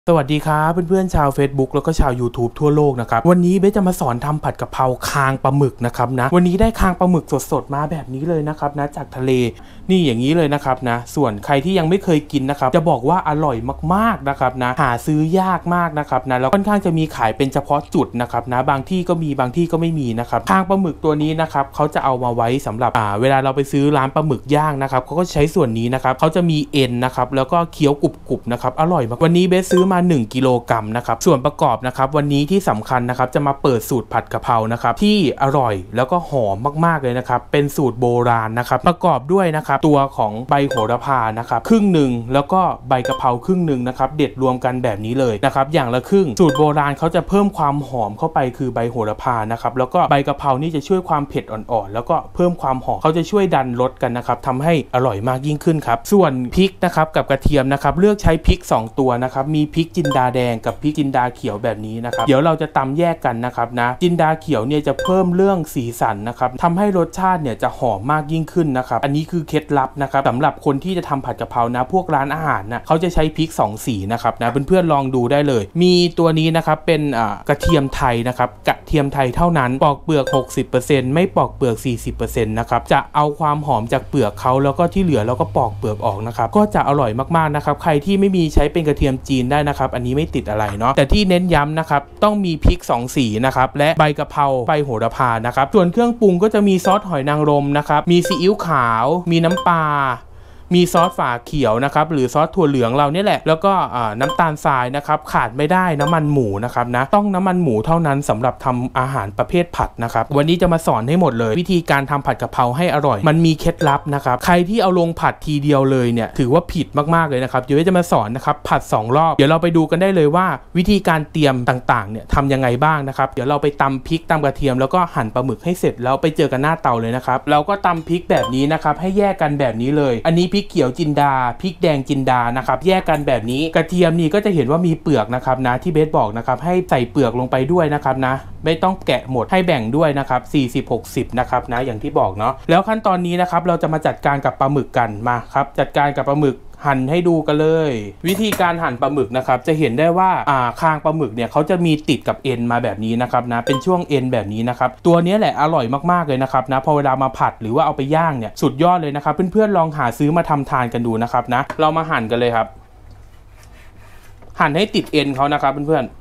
สวัสดีครับเพื่อนๆชาว Facebook แล้วก็ชาว YouTube ทั่วโลกนะครับวันนี้เบสจะมาสอนทำผัดกะเพราคางปลาหมึกนะครับนะวันนี้ได้คางปลาหมึกสดๆมาแบบนี้เลยนะครับนะจากทะเลนี่อย่างนี้เลยนะครับนะส่วนใครที่ยังไม่เคยกินนะครับจะบอกว่าอร่อยมากๆนะครับนะหาซื้อยากมากนะครับนะแล้วค่อนข้างจะมีขายเป็นเฉพาะจุดนะครับนะบางที่ก็มีบางที่ก็ไม่มีนะครับคางปลาหมึกตัวนี้นะครับเขาจะเอามาไว้สำหรับเวลาเราไปซื้อร้านปลาหมึกย่างนะครับเขาก็ใช้ส่วนนี้นะครับเขาจะมีเอ็นนะครับแล้วก็เคี้ยวกรุบๆนะครับอร่อยมากวันนี้เบสซื้อมา1 กิโลกรัมนะครับส่วนประกอบนะครับวันนี้ที่สำคัญนะครับจะมาเปิดสูตรผัดกะเพรานะครับที่อร่อยแล้วก็หอมมากๆเลยนะครับเป็นสูตรโบราณนะครับประกอบด้วยนะครับตัวของใบโหระพานะครับครึ่งหนึ่งแล้วก็ใบกะเพราครึ่งหนึ่งนะครับเด็ดรวมกันแบบนี้เลยนะครับอย่างละครึ่งสูตรโบราณเขาจะเพิ่มความหอมเข้าไปคือใบโหระพานะครับแล้วก็ใบกะเพรานี่จะช่วยความเผ็ดอ่อนๆแล้วก็เพิ่มความหอมเขาจะช่วยดันรสกันนะครับทำให้อร่อยมากยิ่งขึ้นครับส่วนพริกนะครับกับกระเทียมนะครับเลือกใช้พริก2ตัวนะครับมีพริกจินดาแดงกับพริกจินดาเขียวแบบนี้นะครับเดี๋ยวเราจะตำแยกกันนะครับนะจินดาเขียวเนี่ยจะเพิ่มเรื่องสีสันนะครับทำให้รสชาติเนี่ยจะหอมมากยิ่งขึ้นนะครับอันนี้คือเคล็ดลับนะครับสำหรับคนที่จะทำผัดกะเพรานะพวกร้านอาหารนะเขาจะใช้พริก2สีนะครับนะเพื่อนๆลองดูได้เลยมีตัวนี้นะครับเป็นกระเทียมไทยนะครับกระเทียมไทยเท่านั้นปอกเปลือก 60% ไม่ปอกเปลือก 40% นะครับจะเอาความหอมจากเปลือกเขาแล้วก็ที่เหลือเราก็ปอกเปลือกออกนะครับก็จะอร่อยมากๆนะครับใครที่ไม่มีใช้เป็นกระเทียมจีนได้นะครับอันนี้ไม่ติดอะไรเนาะแต่ที่เน้นย้ำนะครับต้องมีพริก2สีนะครับและใบกะเพราใบโหระพานะครับส่วนเครื่องปรุงก็จะมีซอสหอยนางรมนะครับมีซีอิ๊วขาวมีน้ำปลามีซอสฝาเขียวนะครับหรือซอสถั่วเหลืองเราเนี่ยแหละแล้วก็น้ำตาลทรายนะครับขาดไม่ได้น้ำมันหมูนะครับนะต้องน้ำมันหมูเท่านั้นสำหรับทำอาหารประเภทผัดนะครับวันนี้จะมาสอนให้หมดเลยวิธีการทำผัดกะเพราให้อร่อยมันมีเคล็ดลับนะครับใครที่เอาลงผัดทีเดียวเลยเนี่ยถือว่าผิดมากๆเลยนะครับเดี๋ยวจะมาสอนนะครับผัด2รอบเดี๋ยวเราไปดูกันได้เลยว่าวิธีการเตรียมต่างๆเนี่ยทำยังไงบ้างนะครับเดี๋ยวเราไปตำพริกตำกระเทียมแล้วก็หั่นปลาหมึกให้เสร็จแล้วไปเจอกันหน้าเตาเลยนะครับเราก็ตำพริกแบบนี้นะครับให้แยกกันแบบนี้เลยอันนี้พริกเขียวจินดาพริกแดงจินดานะครับแยกกันแบบนี้กระเทียมนี่ก็จะเห็นว่ามีเปลือกนะครับนะที่เบสบอกนะครับให้ใส่เปลือกลงไปด้วยนะครับนะไม่ต้องแกะหมดให้แบ่งด้วยนะครับ40-60นะครับนะอย่างที่บอกเนาะแล้วขั้นตอนนี้นะครับเราจะมาจัดการกับปลาหมึกกันมาครับจัดการกับปลาหมึกหั่นให้ดูกันเลยวิธีการหั่นปลาหมึกนะครับจะเห็นได้ว่าคางปลาหมึกเนี่ยเขาจะมีติดกับเอ็นมาแบบนี้นะครับนะเป็นช่วงเอ็นแบบนี้นะครับตัวนี้แหละอร่อยมากๆเลยนะครับนะพอเวลามาผัดหรือว่าเอาไปย่างเนี่ยสุดยอดเลยนะครับเพื่อนๆลองหาซื้อมาทำทานกันดูนะครับนะเรามาหั่นกันเลยครับหั่นให้ติดเอ็นเขานะครับเพื่อนๆ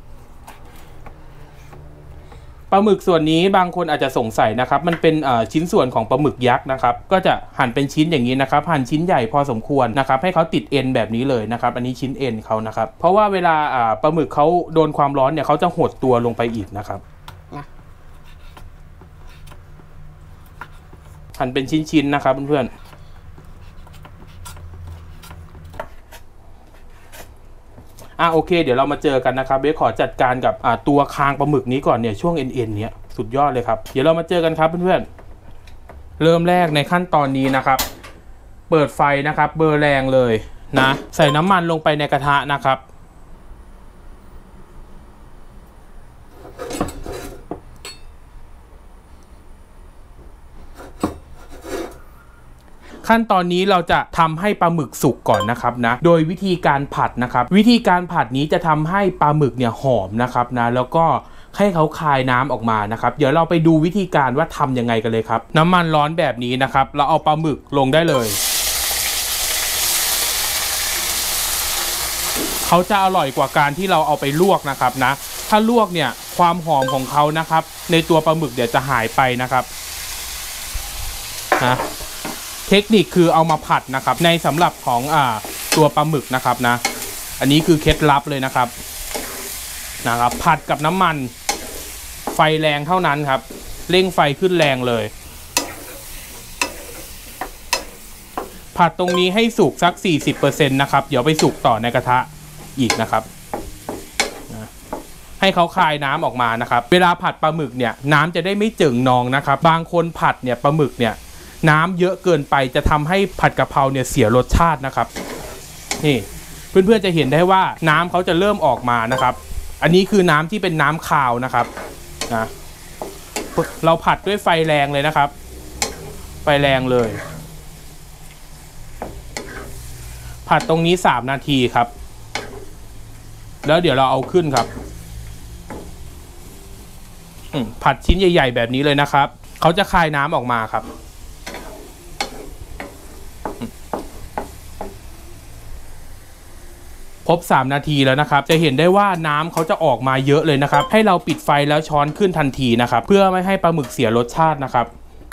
ปลาหมึกส่วนนี้บางคนอาจจะสงสัยนะครับมันเป็นชิ้นส่วนของปลาหมึกยักษ์นะครับก็จะหั่นเป็นชิ้นอย่างนี้นะครับหั่นชิ้นใหญ่พอสมควรนะครับให้เขาติดเอ็นแบบนี้เลยนะครับอันนี้ชิ้นเอ็นเขานะครับเพราะว่าเวลาปลาหมึกเขาโดนความร้อนเนี่ยเขาจะหดตัวลงไปอีกนะครับหั่นเป็นชิ้นๆนะครับเพื่อนๆโอเคเดี๋ยวเรามาเจอกันนะครับเบสขอจัดการกับตัวคางปลาหมึกนี้ก่อนเนี่ยช่วงเอ็นเนี้ยสุดยอดเลยครับเดี๋ยวเรามาเจอกันครับเพื่อนๆเริ่มแรกในขั้นตอนนี้นะครับเปิดไฟนะครับเบอร์แรงเลยนะใส่น้ำมันลงไปในกระทะนะครับขั้นตอนนี้เราจะทำให้ปลาหมึกสุกก่อนนะครับนะโดยวิธีการผัดนะครับวิธีการผัดนี้จะทำให้ปลาหมึกเนี่ยหอมนะครับนะแล้วก็ให้เขาคายน้ำออกมานะครับเดี๋ยวเราไปดูวิธีการว่าทำยังไงกันเลยครับน้ำมันร้อนแบบนี้นะครับเราเอาปลาหมึกลงได้เลยเขาจะอร่อยกว่าการที่เราเอาไปลวกนะครับนะถ้าลวกเนี่ยความหอมของเขานะครับในตัวปลาหมึกเดี๋ยวจะหายไปนะครับนะเทคนิคคือเอามาผัดนะครับในสำหรับของตัวปลาหมึกนะครับนะอันนี้คือเคล็ดลับเลยนะครับผัดกับน้ำมันไฟแรงเท่านั้นครับเร่งไฟขึ้นแรงเลยผัดตรงนี้ให้สุกสัก 40% นะครับเดี๋ยวไปสุกต่อในกระทะอีกนะครับให้เขาคายน้ำออกมานะครับเวลาผัดปลาหมึกเนี่ยน้ำจะได้ไม่เจิ่งนองนะครับบางคนผัดเนี่ยปลาหมึกเนี่ยน้ำเยอะเกินไปจะทำให้ผัดกะเพราเนี่ยเสียรสชาตินะครับนี่เพื่อนๆจะเห็นได้ว่าน้ำเขาจะเริ่มออกมานะครับอันนี้คือน้ำที่เป็นน้ำคาวนะครับนะเราผัดด้วยไฟแรงเลยนะครับไฟแรงเลยผัดตรงนี้3 นาทีครับแล้วเดี๋ยวเราเอาขึ้นครับผัดชิ้นใหญ่ๆแบบนี้เลยนะครับเขาจะคายน้ำออกมาครับครบ3 นาทีแล้วนะครับจะเห็นได้ว่าน้ำเขาจะออกมาเยอะเลยนะครับให้เราปิดไฟแล้วช้อนขึ้นทันทีนะครับเพื่อไม่ให้ปลาหมึกเสียรสชาตินะครับ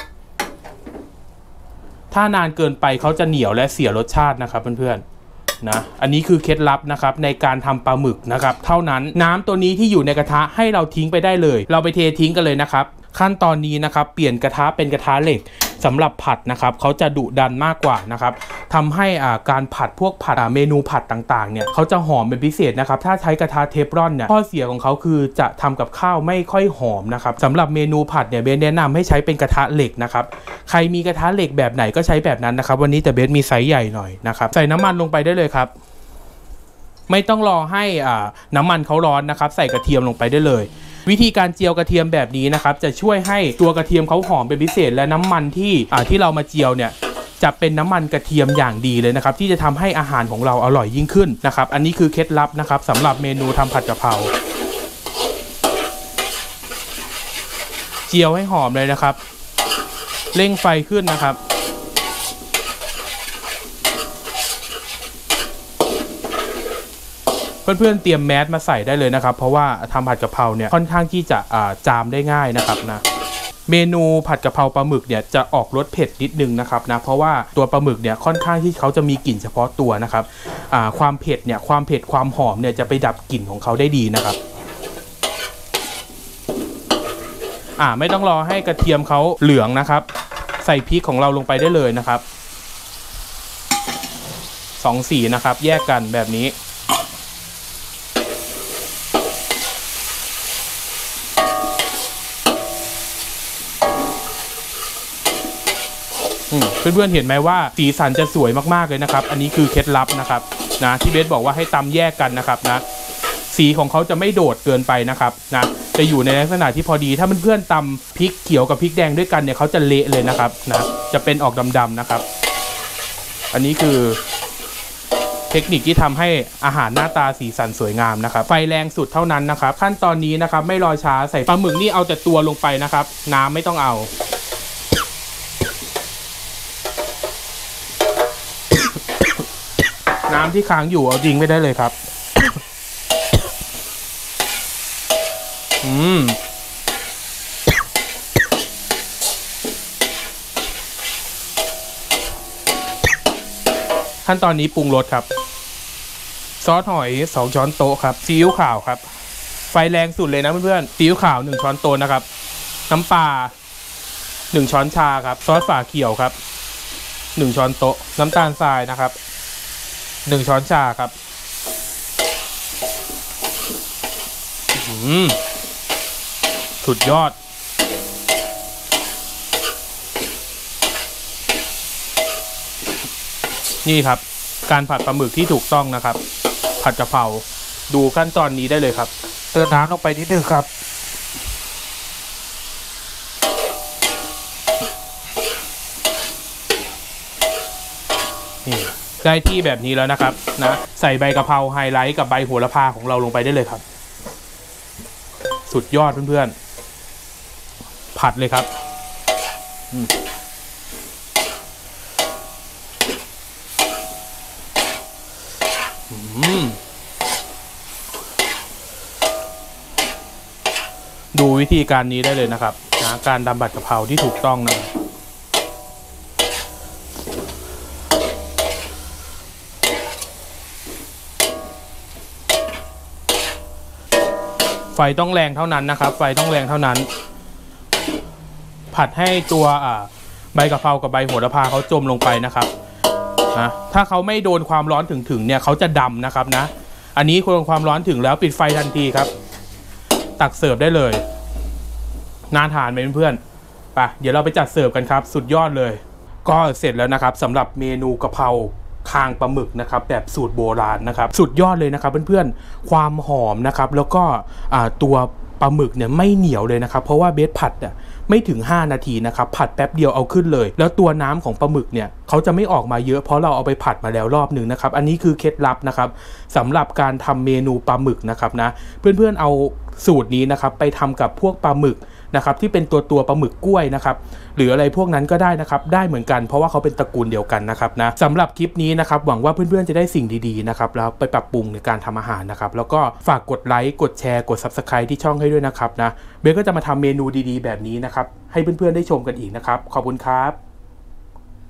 ถ้านานเกินไปเขาจะเหนียวและเสียรสชาตินะครับเพื่อนๆนะอันนี้คือเคล็ดลับนะครับในการทำปลาหมึกนะครับเท่านั้นน้ำตัวนี้ที่อยู่ในกระทะให้เราทิ้งไปได้เลยเราไปเททิ้งกันเลยนะครับขั้นตอนนี้นะครับเปลี่ยนกระทะเป็นกระทะเหล็กสำหรับผัดนะครับเขาจะดุดันมากกว่านะครับทำให้การผัดพวกผัดเมนูผัดต่างๆเนี่ยเขาจะหอมเป็นพิเศษนะครับถ้าใช้กระทะเทฟลอนเนี่ยข้อเสียของเขาคือจะทำกับข้าวไม่ค่อยหอมนะครับสำหรับเมนูผัดเนี่ยเบสแนะนำให้ใช้เป็นกระทะเหล็กนะครับใครมีกระทะเหล็กแบบไหนก็ใช้แบบนั้นนะครับวันนี้แต่เบสมีไซส์ใหญ่หน่อยนะครับใส่น้ำมันลงไปได้เลยครับไม่ต้องรอให้น้ำมันเขาร้อนนะครับใส่กระเทียมลงไปได้เลยวิธีการเจียวกระเทียมแบบนี้นะครับจะช่วยให้ตัวกระเทียมเขาหอมเป็นพิเศษและน้ำมันที่เรามาเจียวเนี่ยจะเป็นน้ำมันกระเทียมอย่างดีเลยนะครับที่จะทำให้อาหารของเราอร่อยยิ่งขึ้นนะครับอันนี้คือเคล็ดลับนะครับสำหรับเมนูทำผัดกะเพราเจียวให้หอมเลยนะครับเร่งไฟขึ้นนะครับเพื่อนๆเตรียมแมสมาใส่ได้เลยนะครับเพราะว่าทำผัดกะเพราเนี่ยค่อนข้างที่จะจามได้ง่ายนะครับนะเมนูผัดกะเพราปลาหมึกเนี่ยจะออกรสเผ็ดนิดนึงนะครับนะเพราะว่าตัวปลาหมึกเนี่ยค่อนข้างที่เขาจะมีกลิ่นเฉพาะตัวนะครับความเผ็ดเนี่ยความหอมเนี่ยจะไปดับกลิ่นของเขาได้ดีนะครับไม่ต้องรอให้กระเทียมเขาเหลืองนะครับใส่พริกของเราลงไปได้เลยนะครับ2 สีนะครับแยกกันแบบนี้เพื่อนๆเห็นไหมว่าสีสันจะสวยมากๆเลยนะครับอันนี้คือเคล็ดลับนะครับนะที่เบสบอกว่าให้ตำแยกกันนะครับนะสีของเขาจะไม่โดดเกินไปนะครับนะจะอยู่ในลักษณะที่พอดีถ้าเพื่อนๆตำพริกเขียวกับพริกแดงด้วยกันเนี่ยเขาจะเละเลยนะครับนะจะเป็นออกดำๆนะครับอันนี้คือเทคนิคที่ทำให้อาหารหน้าตาสีสันสวยงามนะครับไฟแรงสุดเท่านั้นนะครับขั้นตอนนี้นะครับไม่รอช้าใส่ปลาหมึกนี่เอาแต่ตัวลงไปนะครับน้ำไม่ต้องเอาน้ำที่ค้างอยู่เอาจริงไม่ได้เลยครับขั้นตอนนี้ปรุงรสครับซอสหอย2 ช้อนโต๊ะครับซีอิ๊วขาวครับไฟแรงสุดเลยนะเพื่อนๆซีอิ๊วขาว1 ช้อนโต๊ะนะครับน้ำปลา1 ช้อนชาครับซอสฝาเขียวครับ1 ช้อนโต๊ะน้ำตาลทรายนะครับ1 ช้อนชาครับสุดยอดนี่ครับการผัดปลาหมึกที่ถูกต้องนะครับผัดกะเพราดูขั้นตอนนี้ได้เลยครับเติมน้ำลงไปนิดนึงครับนี่ได้ที่แบบนี้แล้วนะครับนะใส่ใบกะเพราไฮไลท์กับใบโหระพาของเราลงไปได้เลยครับสุดยอดเพื่อนๆผัดเลยครับดูวิธีการนี้ได้เลยนะครับนะการทำผัดกะเพราที่ถูกต้องนะไฟต้องแรงเท่านั้นนะครับไฟต้องแรงเท่านั้นผัดให้ตัวใบกะเพรากับใบโหระพาเขาจมลงไปนะครับนะถ้าเขาไม่โดนความร้อนถึงเนี่ยเขาจะดำนะครับนะอันนี้โดนความร้อนถึงแล้วปิดไฟทันทีครับตักเสิร์ฟได้เลยน่าทานไหมเพื่อนๆไปเดี๋ยวเราไปจัดเสิร์ฟกันครับสุดยอดเลยก็เสร็จแล้วนะครับสำหรับเมนูกะเพราคางปลาหมึกนะครับแบบสูตรโบราณนะครับสุดยอดเลยนะครับเพื่อนๆความหอมนะครับแล้วก็ตัวปลาหมึกเนี่ยไม่เหนียวเลยนะครับเพราะว่าเบสผัดอ่ะไม่ถึง5นาทีนะครับผัดแป๊บเดียวเอาขึ้นเลยแล้วตัวน้ำของปลาหมึกเนี่ยเขาจะไม่ออกมาเยอะเพราะเราเอาไปผัดมาแล้วรอบนึงนะครับอันนี้คือเคล็ดลับนะครับสำหรับการทำเมนูปลาหมึกนะครับนะเพื่อนๆเอาสูตรนี้นะครับไปทำกับพวกปลาหมึกนะครับที่เป็นตัวปลาหมึกกล้วยนะครับหรืออะไรพวกนั้นก็ได้นะครับได้เหมือนกันเพราะว่าเขาเป็นตระกูลเดียวกันนะครับนะสำหรับคลิปนี้นะครับหวังว่าเพื่อนๆจะได้สิ่งดีๆนะครับแล้วไปปรับปรุงในการทำอาหารนะครับแล้วก็ฝากกดไลค์กดแชร์กด Subscribe ที่ช่องให้ด้วยนะครับนะเบสก็จะมาทำเมนูดีๆแบบนี้นะครับให้เพื่อนๆได้ชมกันอีกนะครับขอบคุณครับ